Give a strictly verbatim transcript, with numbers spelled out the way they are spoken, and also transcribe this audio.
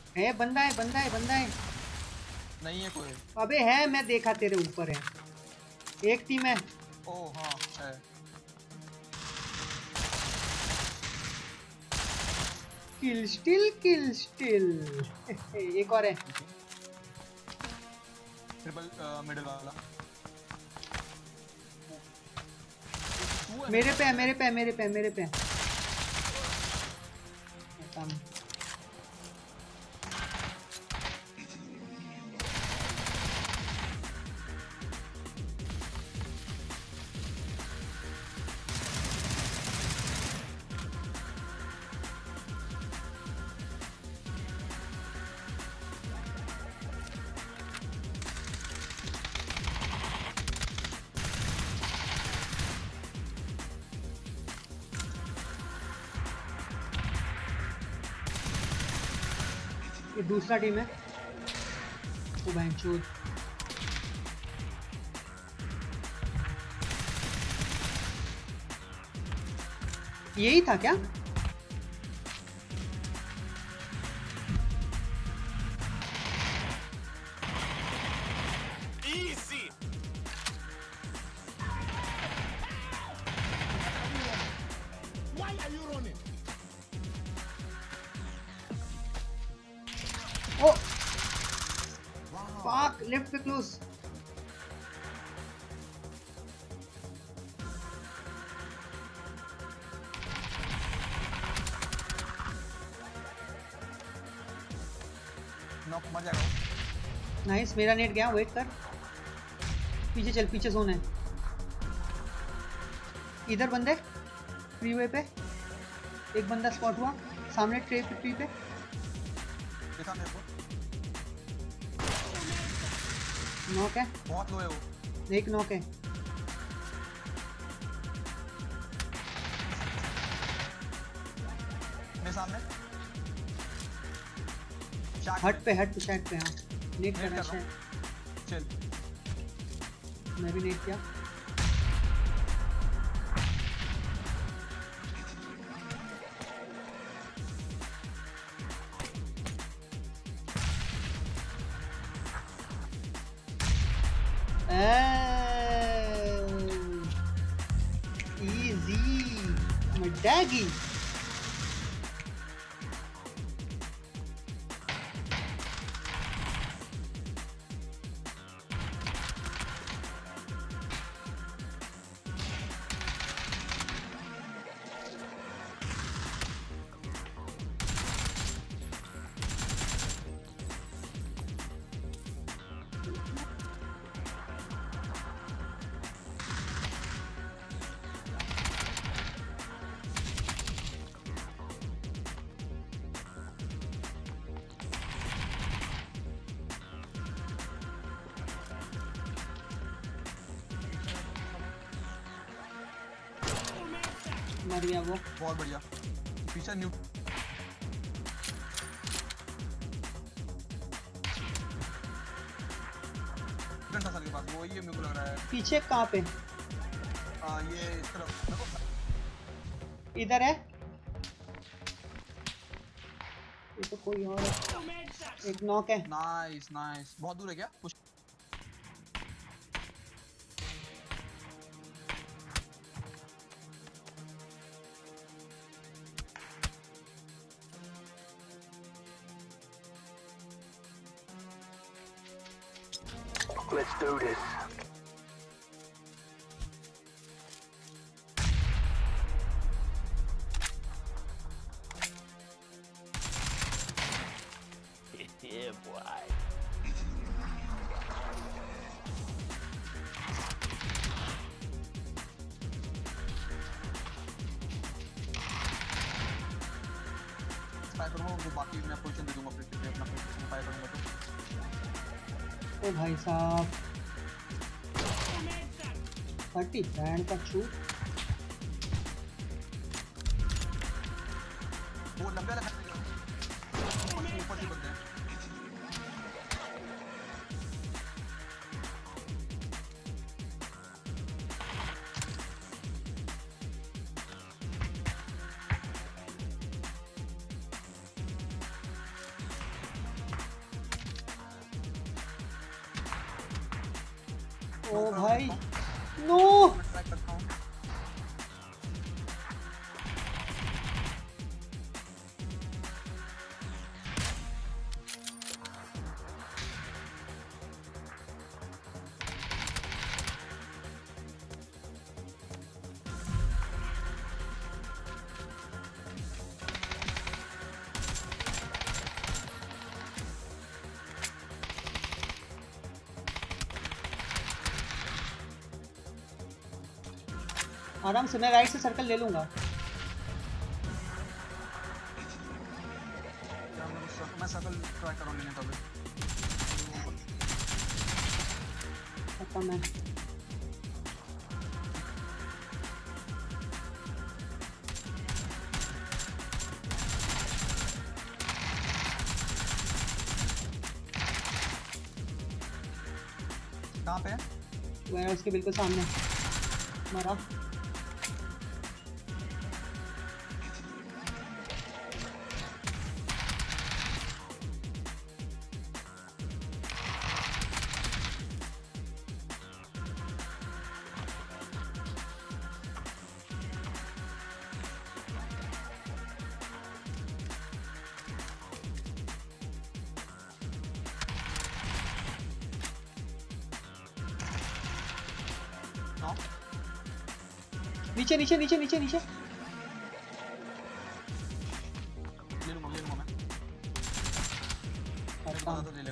है बंदा है बंदा है बंदा है। नहीं है कोई। अबे है, मैं देखा तेरे ऊपर है। एक टीम है। ओ हाँ है। Kill still kill still. एक और है। ट्रिपल मिडिल वाला। मेरे पे है मेरे पे है मेरे पे है मेरे पे है। ये दूसरा टीम है। ओ बहनचोद। यही था क्या? लेफ्ट पे क्लोज। नॉक मर जाएगा। नाइस, मेरा नेट गया, वेट कर। पीछे चल, पीछे जोन है। इधर बंदे फ्रीवे पे। एक बंदा स्पॉट हुआ सामने ट्रे पे, ट्री पे देखा मेरे को। नॉक है। बहुत लो है वो। एक नॉक है। मेरे सामने हट पे हट पे शायद पे। हाँ नेट करना है। चल मैं भी नेट किया। इजी मडैगी। मर गया वो। बहुत बढ़िया। पीछे न्यू घंटा साल के पास वो ये मेरे को लग रहा है। पीछे कहाँ पे? हाँ ये इस तरफ इधर है। ये तो कोई और है। एक नॉक है। Nice nice. बहुत दूर है क्या? Push Let's do this. Yeah, boy. Fire करूंगा उनको, बाकी मैं पोजीशन दे दूंगा अपने अपना पोजीशन फायर करूंगा तो। ओ भाई साहब थर्टी बैंड का छू। वो लंबे वाला ऊपर से बंदे हैं। ओ भाई नो ट्राई करता हूँ। आराम से मैं राइट से सर्कल ले लूंगा। क्या मैं सर्कल मैं सर्कल ट्राई कर रहा हूँ लेने का भी। पता मैं कहाँ पे है? मैं उसके बिल्कुल सामने मरा। हाँ नीचे नीचे नीचे नीचे नीचे ले लूँगा ले लूँगा मैं। अच्छा, पता तो ले